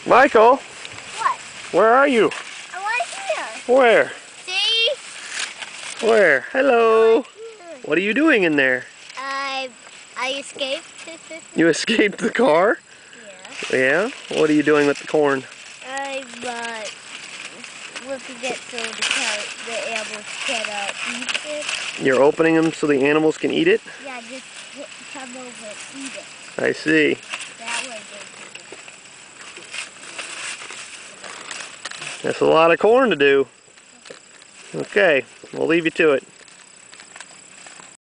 Michael, What? where are you? I'm right here. Where? See? Where? Hello. I'm right here. What are you doing in there? I escaped. You escaped the car? Yeah. Yeah? What are you doing with the corn? I'm looking at so the animals can eat it. You're opening them so the animals can eat it? Yeah, just come over and eat it. I see. That way they can eat it. That's a lot of corn to do. Okay, we'll leave you to it.